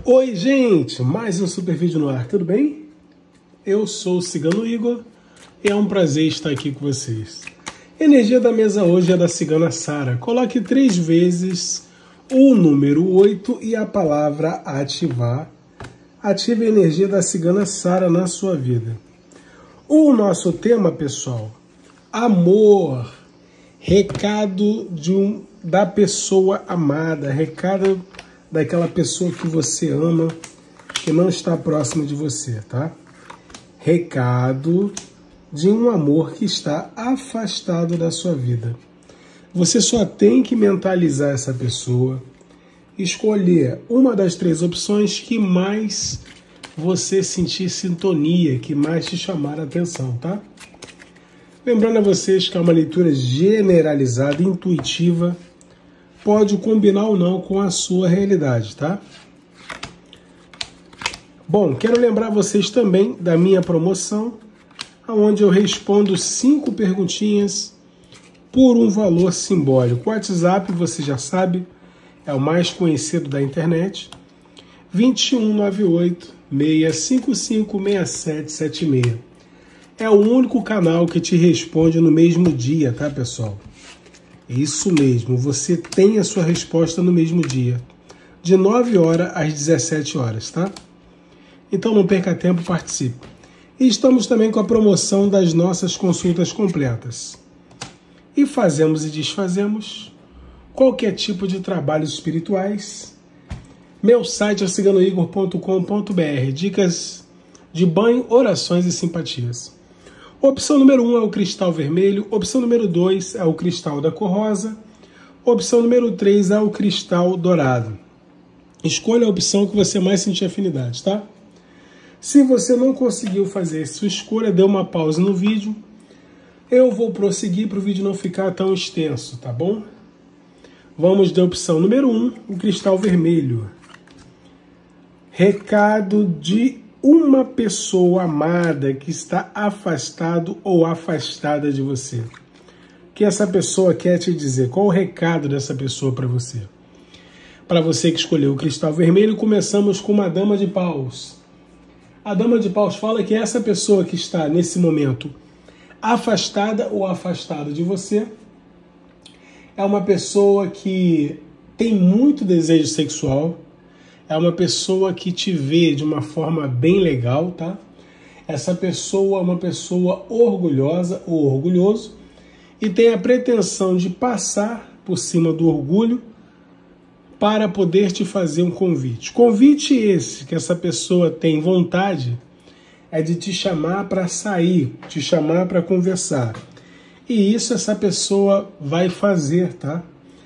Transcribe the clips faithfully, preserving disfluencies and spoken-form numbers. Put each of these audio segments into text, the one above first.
Oi, gente! Mais um super vídeo no ar, tudo bem? Eu sou o Cigano Igor e é um prazer estar aqui com vocês. A energia da mesa hoje é da Cigana Sara. Coloque três vezes o número oito e a palavra ativar. Ative a energia da Cigana Sara na sua vida. O nosso tema, pessoal, amor. Recado de um, da pessoa amada, recado daquela pessoa que você ama, que não está próximo de você, tá? Recado de um amor que está afastado da sua vida. Você só tem que mentalizar essa pessoa, escolher uma das três opções que mais você sentir sintonia, que mais te chamar a atenção, tá? Lembrando a vocês que é uma leitura generalizada, intuitiva, pode combinar ou não com a sua realidade, tá? Bom, quero lembrar vocês também da minha promoção, onde eu respondo cinco perguntinhas por um valor simbólico. O WhatsApp, você já sabe, é o mais conhecido da internet, dois um nove oito, seis cinco cinco, seis sete sete seis. É o único canal que te responde no mesmo dia, tá, pessoal? Isso mesmo, você tem a sua resposta no mesmo dia, de nove horas às dezessete horas, tá? Então não perca tempo, participe. E estamos também com a promoção das nossas consultas completas. E fazemos e desfazemos qualquer tipo de trabalhos espirituais. Meu site é cigano igor ponto com ponto br, dicas de banho, orações e simpatias. Opção número um é o cristal vermelho, opção número dois é o cristal da cor rosa, opção número três é o cristal dourado. Escolha a opção que você mais sentir afinidade, tá? Se você não conseguiu fazer sua escolha, dê uma pausa no vídeo. Eu vou prosseguir para o vídeo não ficar tão extenso, tá bom? Vamos da opção número um, o cristal vermelho. Recado de uma pessoa amada que está afastado ou afastada de você. O que essa pessoa quer te dizer? Qual o recado dessa pessoa para você? Para você que escolheu o cristal vermelho, começamos com uma dama de paus. A dama de paus fala que essa pessoa que está nesse momento afastada ou afastada de você é uma pessoa que tem muito desejo sexual. É uma pessoa que te vê de uma forma bem legal, tá? Essa pessoa é uma pessoa orgulhosa ou orgulhoso e tem a pretensão de passar por cima do orgulho para poder te fazer um convite. Convite esse que essa pessoa tem vontade é de te chamar para sair, te chamar para conversar. E isso essa pessoa vai fazer, tá?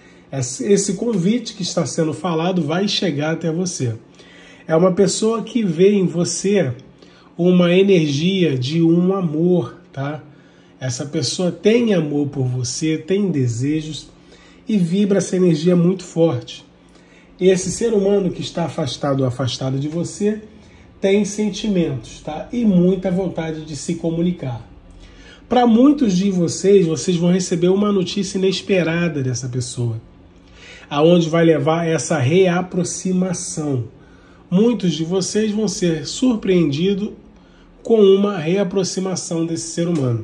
Esse convite que está sendo falado vai chegar até você. É uma pessoa que vê em você uma energia de um amor, tá? Essa pessoa tem amor por você, tem desejos e vibra essa energia muito forte. Esse ser humano que está afastado ou afastada de você tem sentimentos, tá? E muita vontade de se comunicar. Para muitos de vocês, vocês vão receber uma notícia inesperada dessa pessoa, aonde vai levar essa reaproximação. Muitos de vocês vão ser surpreendidos com uma reaproximação desse ser humano.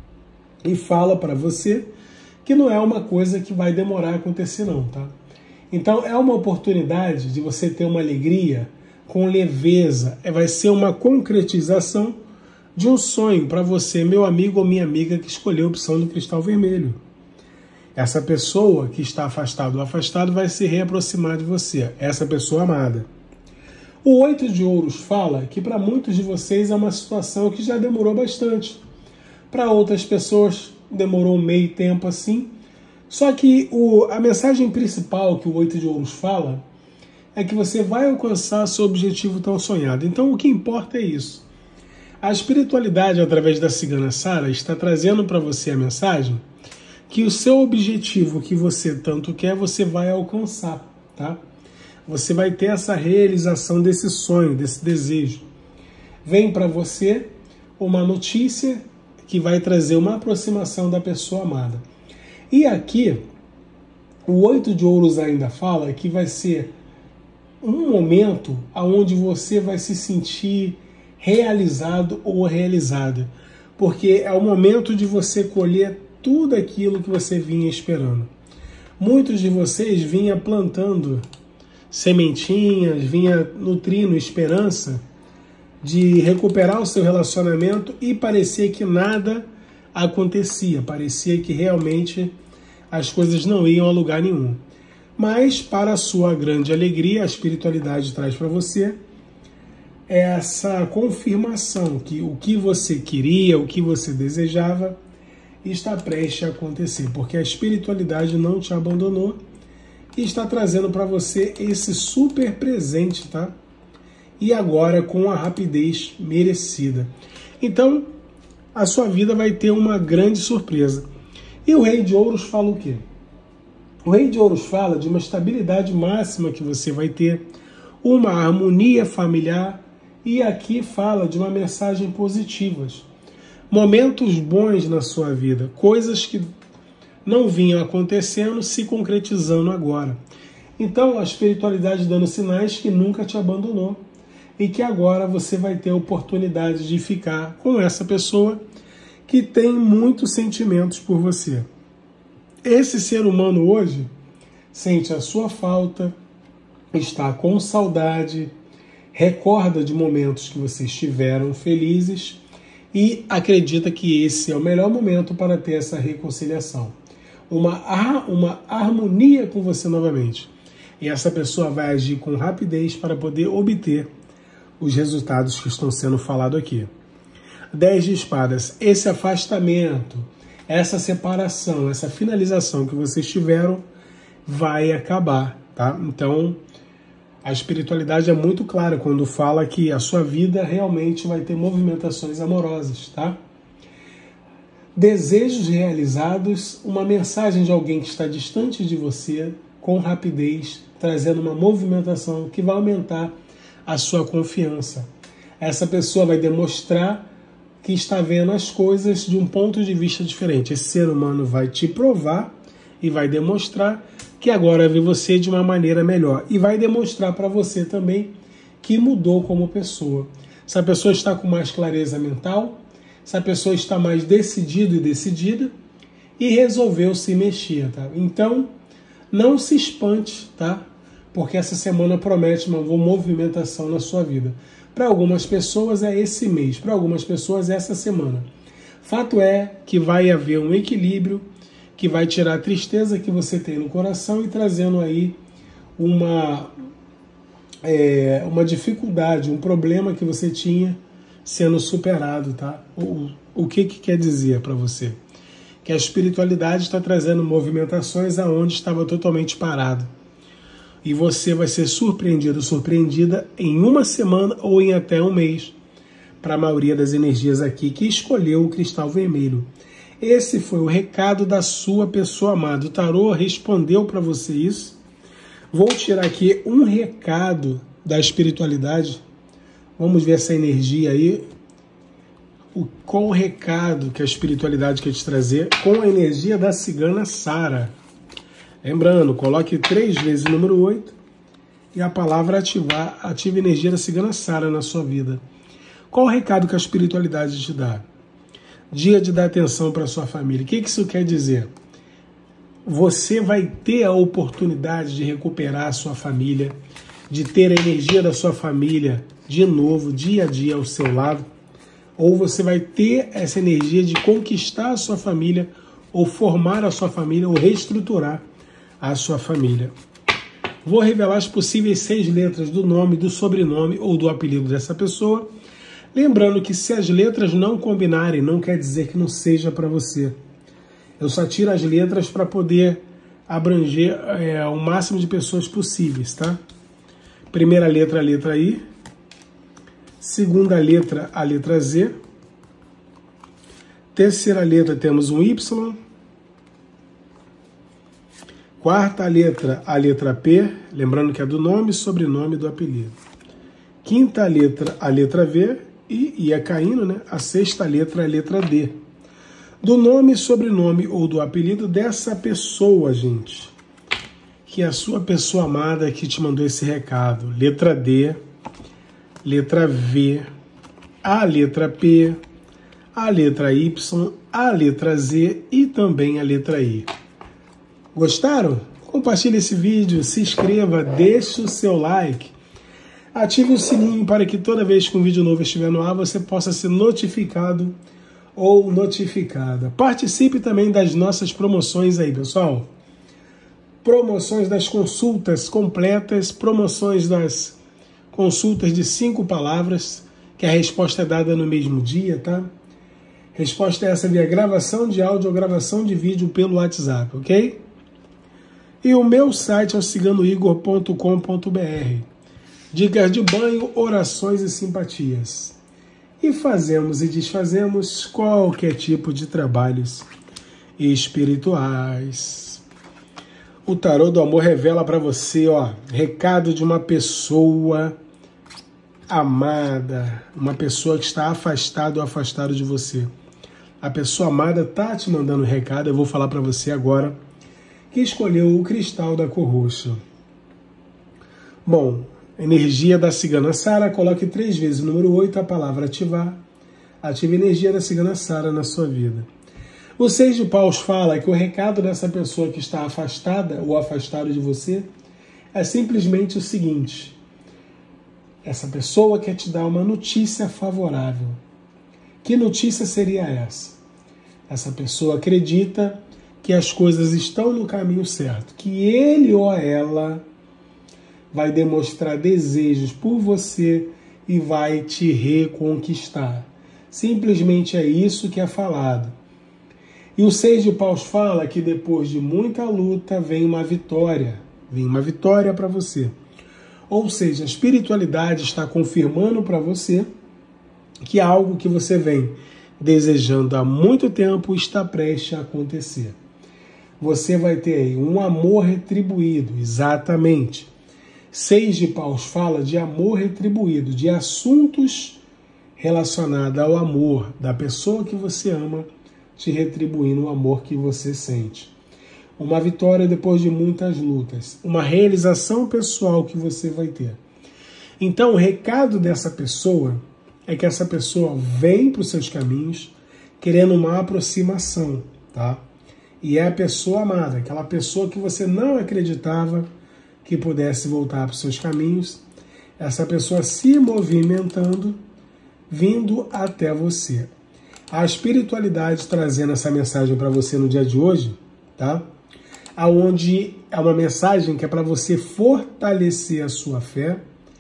E fala para você que não é uma coisa que vai demorar a acontecer não, tá? Então é uma oportunidade de você ter uma alegria com leveza. Vai ser uma concretização de um sonho para você, meu amigo ou minha amiga que escolheu a opção do cristal vermelho. Essa pessoa que está afastada ou afastado vai se reaproximar de você, essa pessoa amada. O oito de ouros fala que para muitos de vocês é uma situação que já demorou bastante. Para outras pessoas demorou um meio tempo assim. Só que o, a mensagem principal que o oito de ouros fala é que você vai alcançar seu objetivo tão sonhado. Então o que importa é isso. A espiritualidade através da Cigana Sara está trazendo para você a mensagem que o seu objetivo que você tanto quer, você vai alcançar, tá? Você vai ter essa realização desse sonho, desse desejo. Vem para você uma notícia que vai trazer uma aproximação da pessoa amada. E aqui, o oito de ouros ainda fala que vai ser um momento onde você vai se sentir realizado ou realizada, porque é o momento de você colher tudo aquilo que você vinha esperando. Muitos de vocês vinham plantando sementinhas, vinha nutrindo esperança de recuperar o seu relacionamento e parecia que nada acontecia, parecia que realmente as coisas não iam a lugar nenhum. Mas, para a sua grande alegria, a espiritualidade traz para você essa confirmação que o que você queria, o que você desejava, está prestes a acontecer, porque a espiritualidade não te abandonou e está trazendo para você esse super presente, tá? E agora com a rapidez merecida. Então, a sua vida vai ter uma grande surpresa. E o Rei de Ouros fala o quê? O Rei de Ouros fala de uma estabilidade máxima que você vai ter, uma harmonia familiar, e aqui fala de uma mensagem positiva. Momentos bons na sua vida, coisas que não vinham acontecendo, se concretizando agora. Então, a espiritualidade dando sinais que nunca te abandonou e que agora você vai ter a oportunidade de ficar com essa pessoa que tem muitos sentimentos por você. Esse ser humano hoje sente a sua falta, está com saudade, recorda de momentos que vocês tiveram felizes e acredita que esse é o melhor momento para ter essa reconciliação. Uma, uma harmonia com você novamente. E essa pessoa vai agir com rapidez para poder obter os resultados que estão sendo falados aqui. Dez de espadas. Esse afastamento, essa separação, essa finalização que vocês tiveram vai acabar, tá? Então, a espiritualidade é muito clara quando fala que a sua vida realmente vai ter movimentações amorosas, tá? Desejos realizados, uma mensagem de alguém que está distante de você, com rapidez, trazendo uma movimentação que vai aumentar a sua confiança. Essa pessoa vai demonstrar que está vendo as coisas de um ponto de vista diferente. Esse ser humano vai te provar e vai demonstrar que agora vê você de uma maneira melhor. E vai demonstrar para você também que mudou como pessoa. Se a pessoa está com mais clareza mental, se a pessoa está mais decidida e decidida e resolveu se mexer, tá? Então, não se espante, tá? Porque essa semana promete uma movimentação na sua vida. Para algumas pessoas é esse mês, para algumas pessoas é essa semana. Fato é que vai haver um equilíbrio que vai tirar a tristeza que você tem no coração e trazendo aí uma, é, uma dificuldade, um problema que você tinha sendo superado, tá? O, o que que quer dizer para você? Que a espiritualidade está trazendo movimentações aonde estava totalmente parado. E você vai ser surpreendido, surpreendida em uma semana ou em até um mês, para a maioria das energias aqui que escolheu o cristal vermelho. Esse foi o recado da sua pessoa amada. O tarô respondeu para você isso. Vou tirar aqui um recado da espiritualidade. Vamos ver essa energia aí. O, qual o recado que a espiritualidade quer te trazer com a energia da cigana Sara. Lembrando, coloque três vezes o número oito e a palavra ativar, ativa a energia da cigana Sara na sua vida. Qual o recado que a espiritualidade te dá? Dia de dar atenção para a sua família. O que isso quer dizer? Você vai ter a oportunidade de recuperar a sua família, de ter a energia da sua família de novo, dia a dia ao seu lado, ou você vai ter essa energia de conquistar a sua família, ou formar a sua família, ou reestruturar a sua família. Vou revelar as possíveis seis letras do nome, do sobrenome ou do apelido dessa pessoa. Lembrando que se as letras não combinarem, não quer dizer que não seja para você. Eu só tiro as letras para poder abranger é, o máximo de pessoas possíveis, tá? Primeira letra, a letra I. Segunda letra, a letra Z. Terceira letra, temos um Y. Quarta letra, a letra P, lembrando que é do nome, sobrenome do apelido. Quinta letra, a letra V, e ia caindo, né? A sexta letra, a letra D. Do nome, sobrenome ou do apelido dessa pessoa, gente, que é a sua pessoa amada que te mandou esse recado. Letra D, letra V, a letra P, a letra Y, a letra Z e também a letra I. Gostaram? Compartilhe esse vídeo, se inscreva, deixe o seu like, ative o sininho para que toda vez que um vídeo novo estiver no ar você possa ser notificado ou notificada. Participe também das nossas promoções aí, pessoal. Promoções das consultas completas, promoções das consultas de cinco palavras, que a resposta é dada no mesmo dia, tá? Resposta é essa via gravação de áudio ou gravação de vídeo pelo WhatsApp, ok? E o meu site é o cigano igor ponto com ponto br. Dicas de banho, orações e simpatias. E fazemos e desfazemos qualquer tipo de trabalhos espirituais. O tarô do amor revela para você, ó, recado de uma pessoa amada, uma pessoa que está afastada ou afastado de você. A pessoa amada tá te mandando um recado, eu vou falar para você agora, que escolheu o cristal da cor roxa. Bom, energia da cigana Sara, coloque três vezes o número oito, a palavra ativar. Ative a energia da cigana Sara na sua vida. O seis de paus fala que o recado dessa pessoa que está afastada ou afastado de você é simplesmente o seguinte: essa pessoa quer te dar uma notícia favorável. Que notícia seria essa? Essa pessoa acredita que as coisas estão no caminho certo, que ele ou ela vai demonstrar desejos por você e vai te reconquistar. Simplesmente é isso que é falado. E o seis de paus fala que depois de muita luta vem uma vitória, vem uma vitória para você. Ou seja, a espiritualidade está confirmando para você que algo que você vem desejando há muito tempo está prestes a acontecer. Você vai ter aí um amor retribuído, exatamente. Seis de paus fala de amor retribuído, de assuntos relacionados ao amor da pessoa que você ama, te retribuindo o amor que você sente. Uma vitória depois de muitas lutas, uma realização pessoal que você vai ter. Então, o recado dessa pessoa é que essa pessoa vem para os seus caminhos querendo uma aproximação, tá? E é a pessoa amada, aquela pessoa que você não acreditava que pudesse voltar para os seus caminhos, essa pessoa se movimentando, vindo até você. A espiritualidade trazendo essa mensagem para você no dia de hoje, tá? Aonde é uma mensagem que é para você fortalecer a sua fé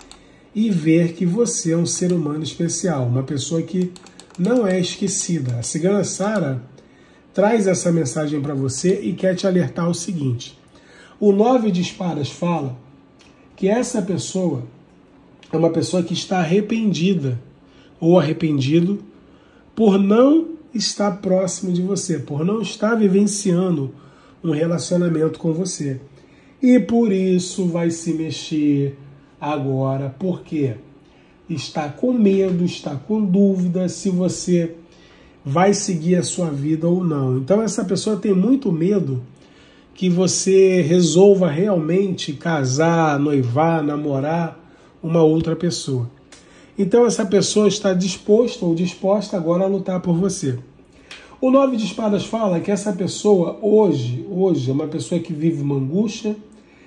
e ver que você é um ser humano especial, uma pessoa que não é esquecida. A cigana Sara traz essa mensagem para você e quer te alertar o seguinte: o nove de espadas fala que essa pessoa é uma pessoa que está arrependida ou arrependido por não estar próximo de você, por não estar vivenciando um relacionamento com você. E por isso vai se mexer agora, porque está com medo, está com dúvida se você vai seguir a sua vida ou não. Então essa pessoa tem muito medo que você resolva realmente casar, noivar, namorar uma outra pessoa. Então essa pessoa está disposta ou disposta agora a lutar por você. O nove de espadas fala que essa pessoa hoje, hoje é uma pessoa que vive uma angústia,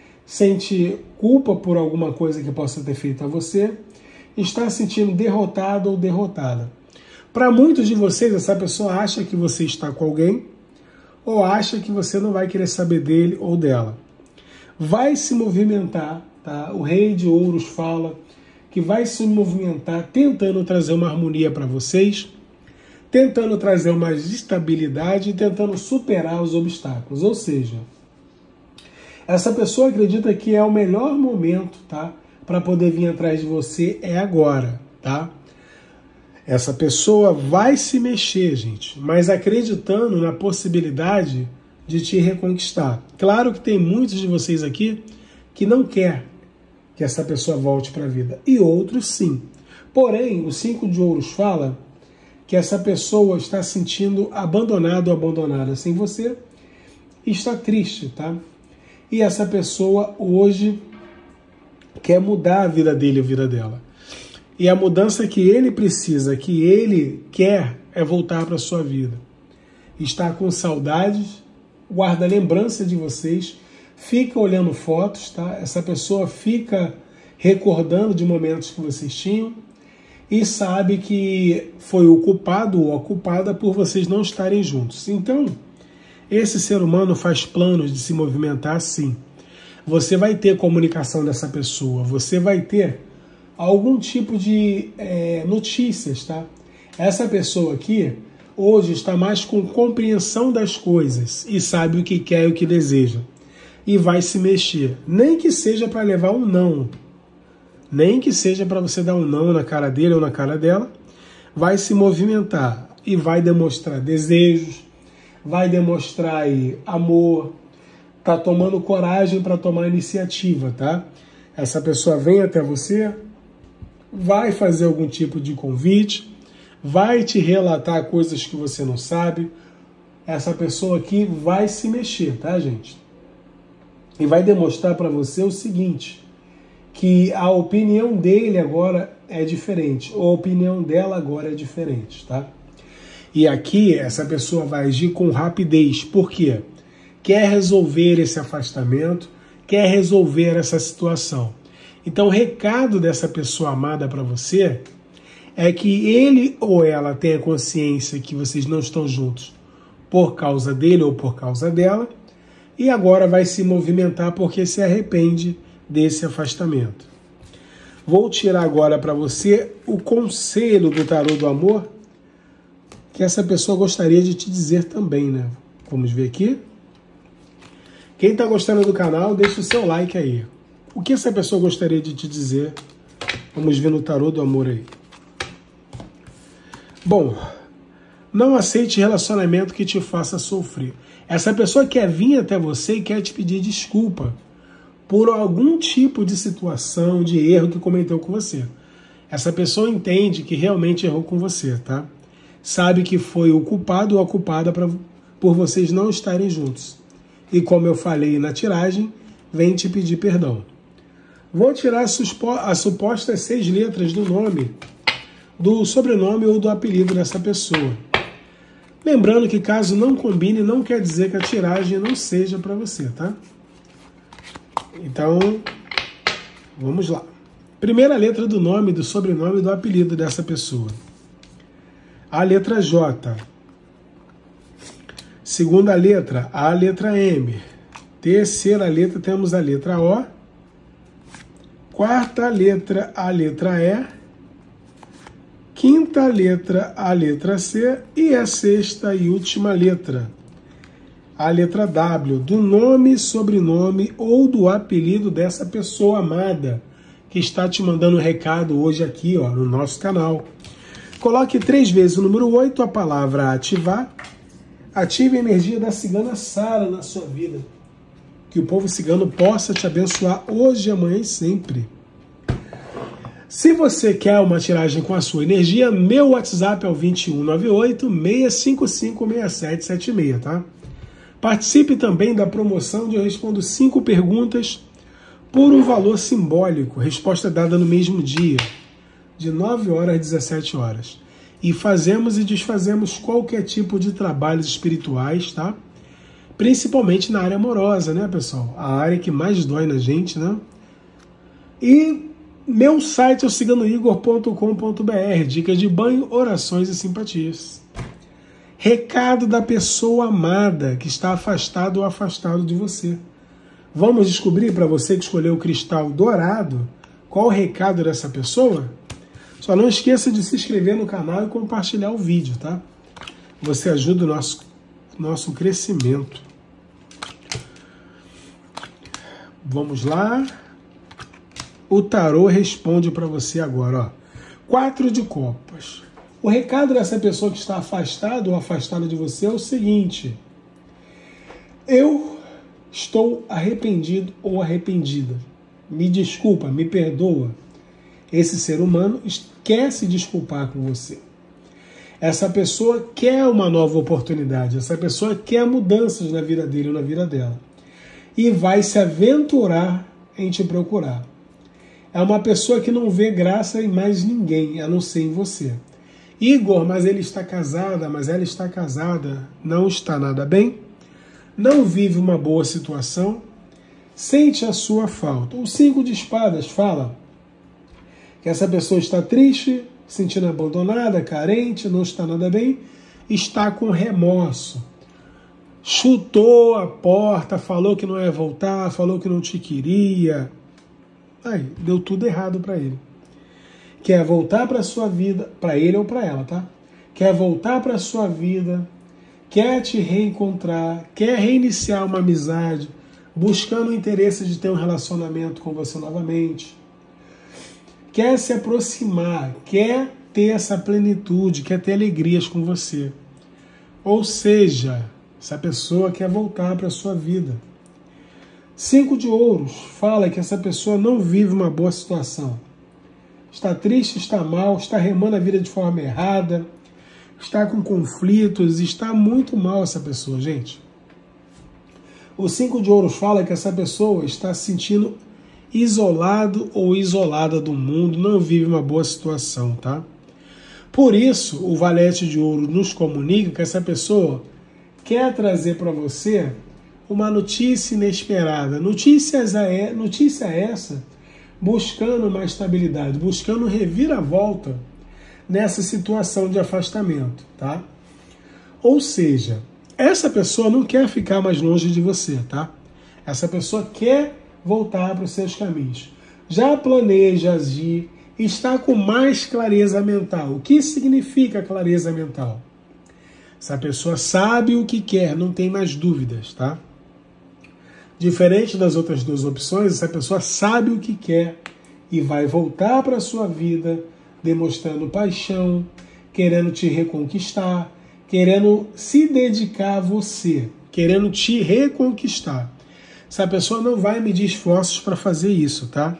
sente culpa por alguma coisa que possa ter feito a você, está se sentindo derrotado ou derrotada. Para muitos de vocês, essa pessoa acha que você está com alguém ou acha que você não vai querer saber dele ou dela. Vai se movimentar, tá? O rei de ouros fala que vai se movimentar tentando trazer uma harmonia para vocês, tentando trazer uma estabilidade e tentando superar os obstáculos. Ou seja, essa pessoa acredita que é o melhor momento, tá, para poder vir atrás de você é agora, tá? Essa pessoa vai se mexer, gente, mas acreditando na possibilidade de te reconquistar. Claro que tem muitos de vocês aqui que não quer que essa pessoa volte para a vida, e outros sim. Porém, o cinco de ouros fala que essa pessoa está se sentindo abandonado ou abandonada sem você e está triste, tá? e essa pessoa hoje quer mudar a vida dele, a vida dela. E a mudança que ele precisa, que ele quer, é voltar para a sua vida. Está com saudades, guarda lembrança de vocês, fica olhando fotos, tá? Essa pessoa fica recordando de momentos que vocês tinham e sabe que foi o culpado ou a culpada por vocês não estarem juntos. Então, esse ser humano faz planos de se movimentar, sim. Você vai ter comunicação dessa pessoa, você vai ter algum tipo de é, notícias, tá? Essa pessoa aqui, hoje, está mais com compreensão das coisas e sabe o que quer e o que deseja. E vai se mexer. Nem que seja para levar um não. Nem que seja para você dar um não na cara dele ou na cara dela. Vai se movimentar e vai demonstrar desejos, vai demonstrar aí amor, tá tomando coragem para tomar iniciativa, tá? Essa pessoa vem até você, vai fazer algum tipo de convite, vai te relatar coisas que você não sabe. Essa pessoa aqui vai se mexer, tá, gente? E vai demonstrar para você o seguinte, que a opinião dele agora é diferente, ou a opinião dela agora é diferente, tá? E aqui essa pessoa vai agir com rapidez. Por quê? Quer resolver esse afastamento, quer resolver essa situação. Então o recado dessa pessoa amada para você é que ele ou ela tenha consciência que vocês não estão juntos por causa dele ou por causa dela, e agora vai se movimentar porque se arrepende desse afastamento. Vou tirar agora para você o conselho do tarô do amor que essa pessoa gostaria de te dizer também, né? Vamos ver aqui. Quem está gostando do canal, deixa o seu like aí. O que essa pessoa gostaria de te dizer? Vamos ver no tarô do amor aí. Bom, não aceite relacionamento que te faça sofrer. Essa pessoa quer vir até você e quer te pedir desculpa por algum tipo de situação, de erro que cometeu com você. Essa pessoa entende que realmente errou com você, tá? Sabe que foi o culpado ou a culpada pra, por vocês não estarem juntos. E como eu falei na tiragem, vem te pedir perdão. Vou tirar as supostas seis letras do nome, do sobrenome ou do apelido dessa pessoa. Lembrando que caso não combine, não quer dizer que a tiragem não seja para você, tá? Então, vamos lá. Primeira letra do nome, do sobrenome e do apelido dessa pessoa. A letra J. Segunda letra, a letra M. Terceira letra, temos a letra O. Quarta letra, a letra E. Quinta letra, a letra C. E a sexta e última letra, a letra W, do nome, sobrenome ou do apelido dessa pessoa amada que está te mandando um recado hoje aqui, ó, no nosso canal. Coloque três vezes o número oito, a palavra ativar. Ative a energia da cigana Sara na sua vida. Que o povo cigano possa te abençoar hoje, amanhã e sempre. Se você quer uma tiragem com a sua energia, meu WhatsApp é o vinte e um, noventa e oito, seiscentos e cinquenta e cinco, sessenta e sete setenta e seis, tá? Participe também da promoção onde eu respondo cinco perguntas por um valor simbólico. Resposta dada no mesmo dia, de nove horas às dezessete horas. E fazemos e desfazemos qualquer tipo de trabalhos espirituais, tá? Principalmente na área amorosa, né, pessoal? A área que mais dói na gente, né? E meu site é o cigano igor ponto com ponto br. Dicas de banho, orações e simpatias. Recado da pessoa amada que está afastado ou afastado de você. Vamos descobrir para você que escolheu o cristal dourado qual o recado dessa pessoa? Só não esqueça de se inscrever no canal e compartilhar o vídeo, tá? Você ajuda o nosso, nosso crescimento. Vamos lá. O tarô responde para você agora, ó. Quatro de copas. O recado dessa pessoa que está afastada ou afastada de você é o seguinte: eu estou arrependido ou arrependida. Me desculpa, me perdoa. Esse ser humano quer se desculpar com você. Essa pessoa quer uma nova oportunidade. Essa pessoa quer mudanças na vida dele ou na vida dela. e vai se aventurar em te procurar. É uma pessoa que não vê graça em mais ninguém, a não ser em você. Igor, mas ele está casada, mas ela está casada, não está nada bem, não vive uma boa situação, sente a sua falta. O cinco de espadas fala que essa pessoa está triste, sentindo abandonada, carente, não está nada bem, está com remorso. Chutou a porta, falou que não ia voltar, falou que não te queria. Aí, deu tudo errado para ele. Quer voltar para a sua vida, para ele ou para ela, tá? Quer voltar para a sua vida, quer te reencontrar, quer reiniciar uma amizade, buscando o interesse de ter um relacionamento com você novamente. Quer se aproximar, quer ter essa plenitude, quer ter alegrias com você. Ou seja, essa pessoa quer voltar para a sua vida. Cinco de ouros fala que essa pessoa não vive uma boa situação. Está triste, está mal, está remando a vida de forma errada, está com conflitos, está muito mal essa pessoa, gente. O cinco de ouros fala que essa pessoa está se sentindo isolado ou isolada do mundo, não vive uma boa situação, tá? Por isso, o valete de ouro nos comunica que essa pessoa quer trazer para você uma notícia inesperada. Notícias é, notícia essa buscando uma estabilidade, buscando reviravolta nessa situação de afastamento, tá? Ou seja, essa pessoa não quer ficar mais longe de você, tá? Essa pessoa quer voltar para os seus caminhos. Já planeja agir, está com mais clareza mental. O que significa clareza mental? Essa pessoa sabe o que quer, não tem mais dúvidas, tá? Diferente das outras duas opções, essa pessoa sabe o que quer e vai voltar para a sua vida demonstrando paixão, querendo te reconquistar, querendo se dedicar a você, querendo te reconquistar. Essa pessoa não vai medir esforços para fazer isso, tá?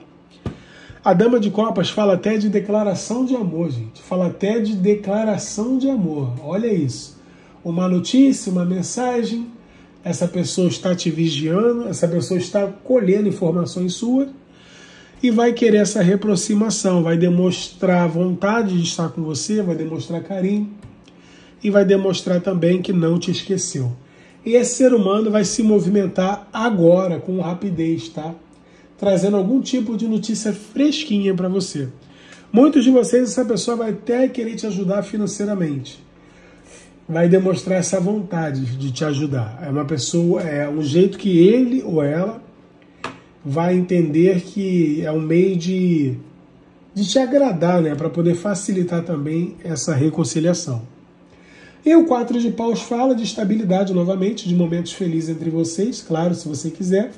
A Dama de Copas fala até de declaração de amor, gente. Fala até de declaração de amor. Olha isso. Uma notícia, uma mensagem, essa pessoa está te vigiando, essa pessoa está colhendo informações suas e vai querer essa reaproximação, vai demonstrar vontade de estar com você, vai demonstrar carinho e vai demonstrar também que não te esqueceu. E esse ser humano vai se movimentar agora com rapidez, tá? Trazendo algum tipo de notícia fresquinha para você. Muitos de vocês, essa pessoa vai até querer te ajudar financeiramente. Vai demonstrar essa vontade de te ajudar. É uma pessoa, é um jeito que ele ou ela vai entender que é um meio de, de te agradar, né? Para poder facilitar também essa reconciliação. E o quatro de paus fala de estabilidade novamente, de momentos felizes entre vocês, claro, se você quiser.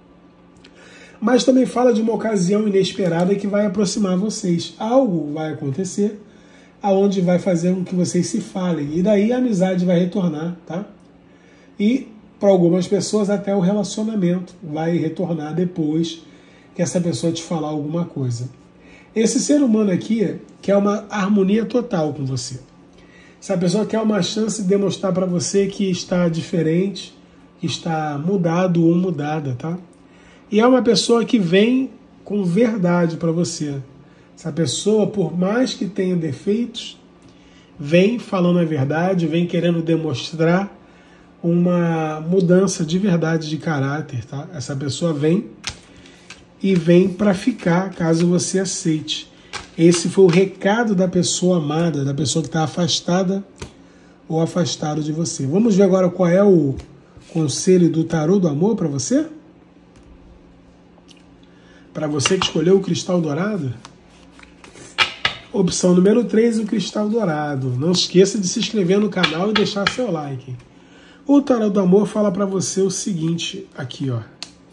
Mas também fala de uma ocasião inesperada que vai aproximar vocês. Algo vai acontecer aonde vai fazer com que vocês se falem. E daí a amizade vai retornar, tá? E para algumas pessoas até o relacionamento vai retornar depois que essa pessoa te falar alguma coisa. Esse ser humano aqui quer uma harmonia total com você. Essa pessoa quer uma chance de demonstrar para você que está diferente, que está mudado ou mudada, tá? E é uma pessoa que vem com verdade para você. Essa pessoa, por mais que tenha defeitos, vem falando a verdade, vem querendo demonstrar uma mudança de verdade de caráter, tá? Essa pessoa vem e vem para ficar, caso você aceite. Esse foi o recado da pessoa amada, da pessoa que está afastada ou afastado de você. Vamos ver agora qual é o conselho do tarô do amor para você? Para você que escolheu o cristal dourado? Opção número três, o cristal dourado. Não esqueça de se inscrever no canal e deixar seu like. O tarô do amor fala para você o seguinte, aqui, ó.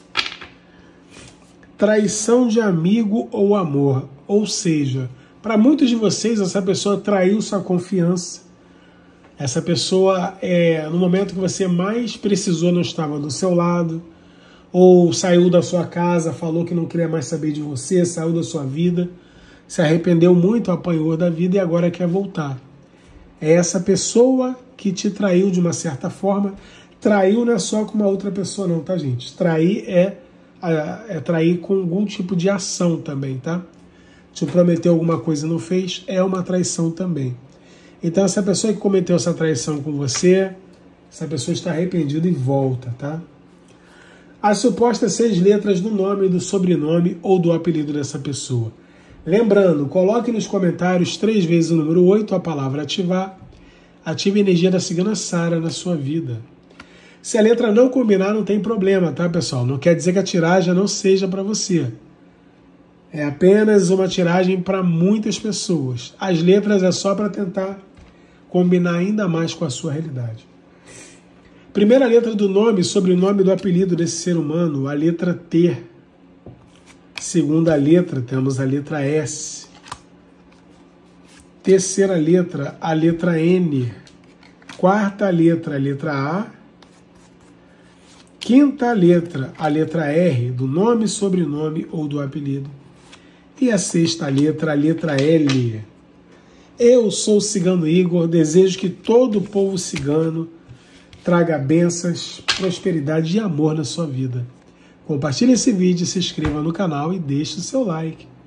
Traição de amigo ou amor. Ou seja, para muitos de vocês, essa pessoa traiu sua confiança. Essa pessoa, é, no momento que você mais precisou, não estava do seu lado. Ou saiu da sua casa, falou que não queria mais saber de você, saiu da sua vida, se arrependeu muito, apanhou da vida e agora quer voltar. É essa pessoa que te traiu de uma certa forma, Traiu não é só com uma outra pessoa não, tá, gente? Trair é, é trair com algum tipo de ação também, tá? Se prometeu alguma coisa e não fez, é uma traição também. Então, essa pessoa que cometeu essa traição com você, essa pessoa está arrependida e volta, tá? As supostas seis letras do nome, do sobrenome ou do apelido dessa pessoa. Lembrando, coloque nos comentários três vezes o número oito, a palavra ativar. Ative a energia da cigana Sara na sua vida. Se a letra não combinar, não tem problema, tá, pessoal? Não quer dizer que a tiragem não seja para você. É apenas uma tiragem para muitas pessoas. As letras é só para tentar combinar ainda mais com a sua realidade. Primeira letra do nome, sobrenome do apelido desse ser humano, a letra T. Segunda letra, temos a letra S. Terceira letra, a letra N. Quarta letra, a letra A. Quinta letra, a letra R, do nome, sobrenome ou do apelido. E a sexta letra, a letra L. Eu sou o Cigano Igor, desejo que todo o povo cigano traga bênçãos, prosperidade e amor na sua vida. Compartilhe esse vídeo, se inscreva no canal e deixe o seu like.